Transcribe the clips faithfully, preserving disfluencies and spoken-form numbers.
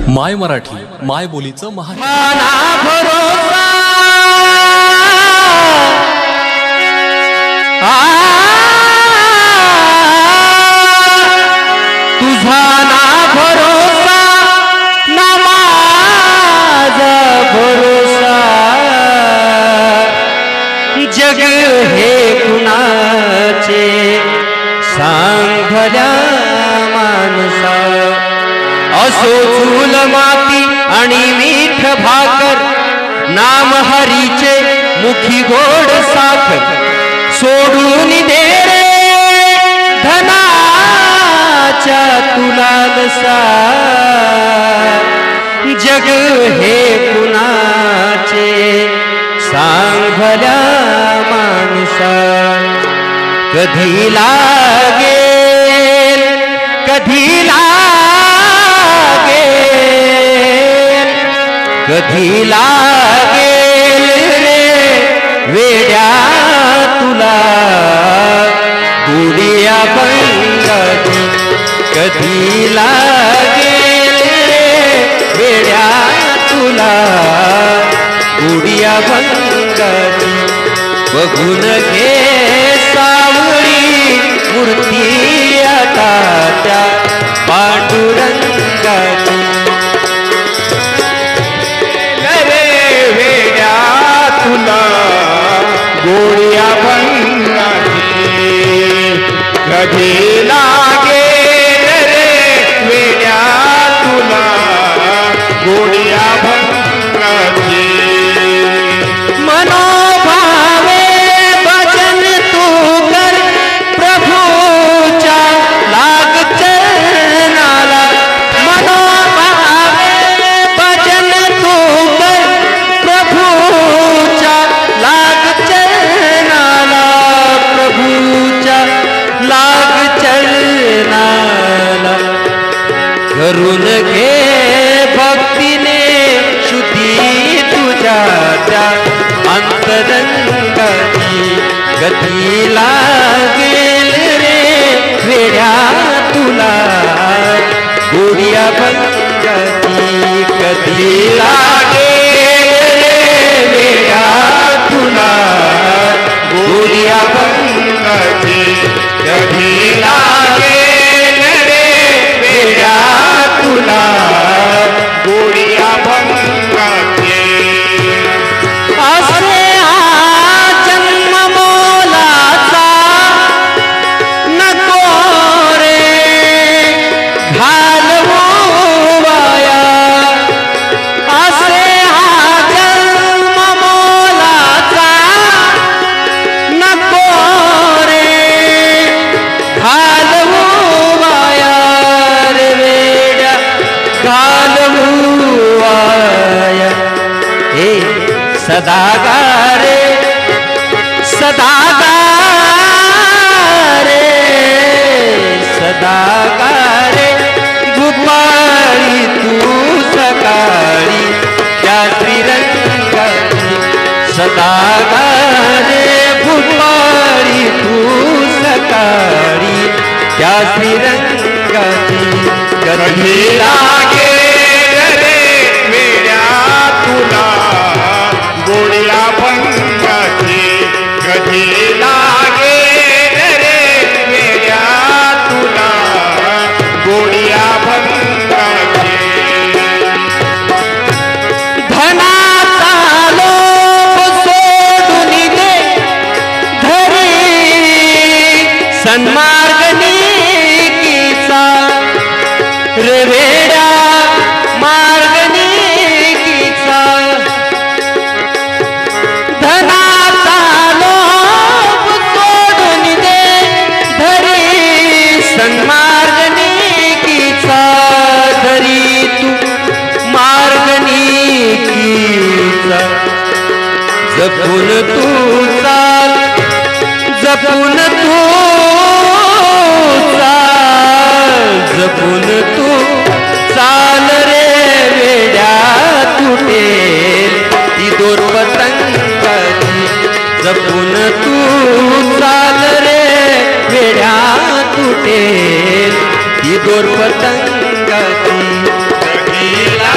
माय मराठी माय बोलीचं महान भरोसा तुझा ना भरोसा ना माझा भरोसा जग हे कुणाचे सांग भल्या माणसा असो झूल माती आणि मीठ भाकर नाम हरीचे मुखी गोड साखर सोडून दे रे धनाच्या तुला नसा जग हे कुणाचे सांग भल्या माणसा कधी लागेल कधी कधी लागेल रे वेड्या तुला गुडिया बंगाती कधी लागेल रे वेड्या तुला गुडिया बंगाती बघून घे सावळी मूर्ती आता त्या पांडुरंगाची गोळ्या बंगाची कधी लागेल रे वेड्या तुला गोळ्या बंगाची मनोभावे भजन तू कर प्रभूच्या लाग चरणाला मनोभावे भजन तू कर प्रभूच्या लाग लाग चरणाला करून घे भक्तीने शुद्धी तुझ्या त्या अंतरंगाची गती लागेल रे वेड्या तुला गोडिया बंगाची कधी लागेल रे वेड्या तुला गोडिया बंगाची कधी लागेल रे वेड्या तुला गोळ्या बंगाची असे हा जन्म मोलाचा नको रे घालवू वाया असे हा जन्म मोलाचा नको घालवू वाया रे वेड्या घालवू वाया हे सदागारे सदागारे सदागारे गुपाळी तू सकाळी त्या त्रिरंगाची सदागारे गुपाळी तू सकाळी त्या श्रीरंगाची कधी लागेल रे वेड्या तुला गोळ्या बंगाची कधी लागेल रे वेड्या तुला गोळ्या बंगाची धनाचा लोभ सोडून दे धरी सन्मार्ग नीकीचा रे वेड्या मार्ग नीकीचा धनाचा लोभ सोडून दे धरी सन्मार्ग नीकीचा धरी तू मार्ग नीकीचा जपून तू चाल जपून तू जपून तू चाल रे वेड्या तुटेल ती दोर पतंगाची जपून तू चाल रे वेड्या तुटेल ती दोर पतंगाची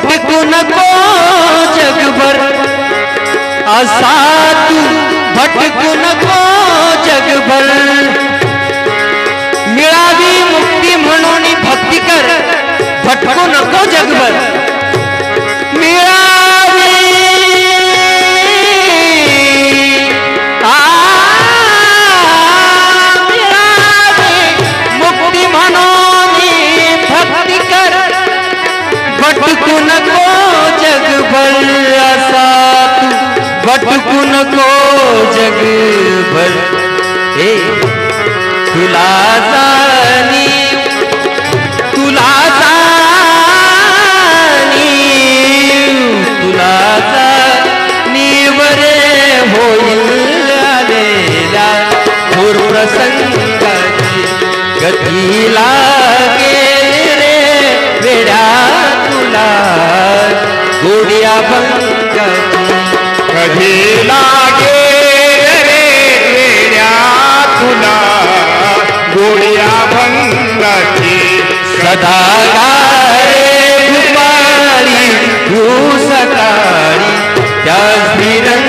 भटकू नको जगभर असा तू भटकू नको जगभर मिळावी मुक्ती म्हणून भक्ती कर भटकू नको जगभर मिळावी आ मिळावी मुक्ती म्हणून भक्ती कर भटकू नको जगभर असा तू भटकू नको जगभर हे तुला जाणी तुला जाणी तुला जाणीव रे होईल आलेला थोर प्रसंगाची गती लागेल रे वेड्या तुला गोड्या भंगाची कधी लागे रे वेड्या तुला गोड्या भंगाची सदा गारे दुपारी तू सकाळी त्या